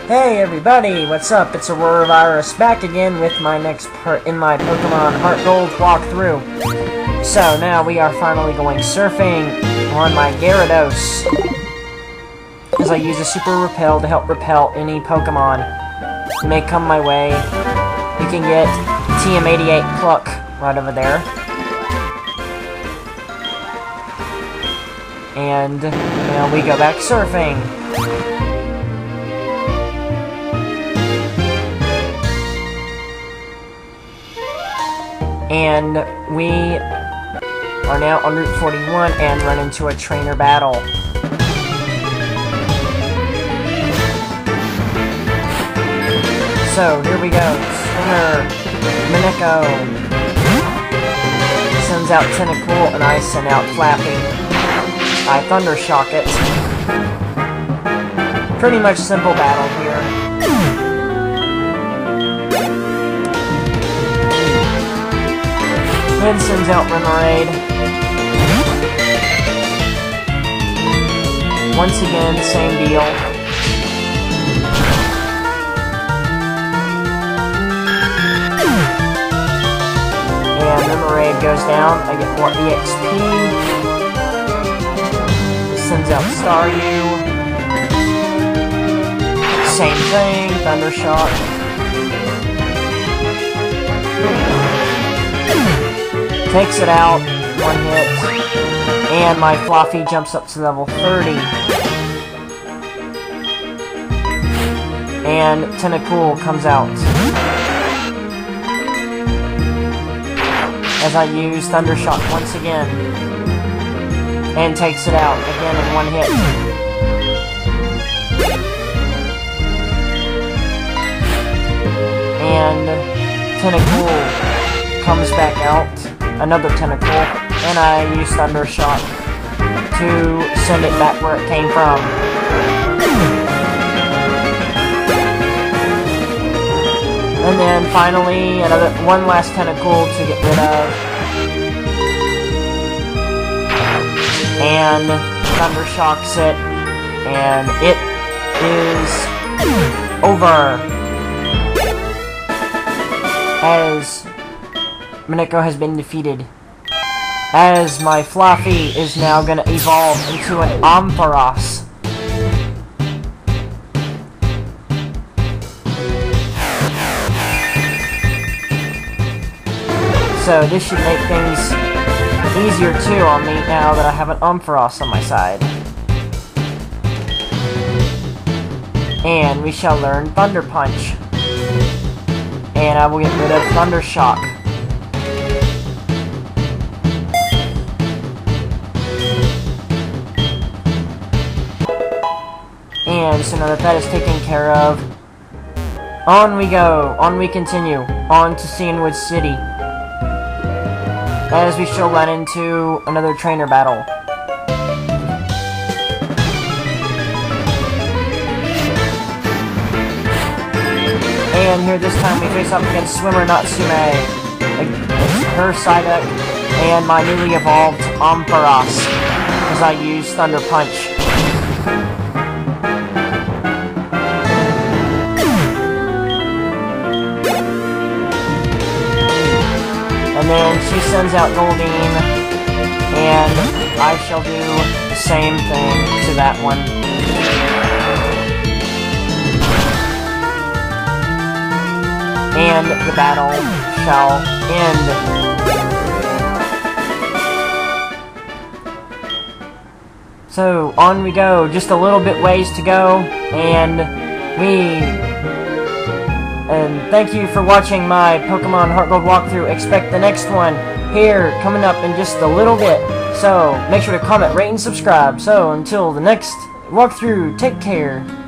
Hey everybody, what's up? It's Auroravirus back again with my next part in my Pokemon Heart Gold walkthrough. So now we are finally going surfing on my Gyarados, as I use a Super Repel to help repel any Pokemon that may come my way. You can get TM88 Pluck right over there. And now we go back surfing. And we are now on Route 41 and run into a trainer battle. So, here we go. Swinger, Mineko sends out Tentacool, and I send out Flappy. I Thunder Shock it. Pretty much simple battle here. Then sends out Remoraid. Once again, same deal. And Remoraid goes down. I get more EXP. Sends out Staryu. Same thing, Thunder Shock. Takes it out, one hit, and my Fluffy jumps up to level 30. And Tentacool comes out, as I use Thunder Shock once again, and takes it out again in one hit. And Tentacool comes back out. Another Tentacool, and I use Thunder Shock to send it back where it came from. And then finally, one last Tentacool to get rid of. And Thunder Shocks it, and it is over. As Mineko has been defeated, as my Fluffy is now gonna evolve into an Ampharos. So this should make things easier too on me now that I have an Ampharos on my side. And we shall learn Thunder Punch. And I will get rid of Thunder Shock. And so now that that is taken care of, on we go, on we continue, on to Cianwood City, as we shall run into another trainer battle. And here this time we face up against Swimmer Natsume, her Psyduck, and my newly evolved Ampharos, as I use Thunder Punch. And then she sends out Goldeen, and I shall do the same thing to that one. And the battle shall end. So, on we go. Just a little bit ways to go, and thank you for watching my Pokemon Heart Gold walkthrough. Expect the next one here, coming up in just a little bit. So, make sure to comment, rate, and subscribe. So, until the next walkthrough, take care.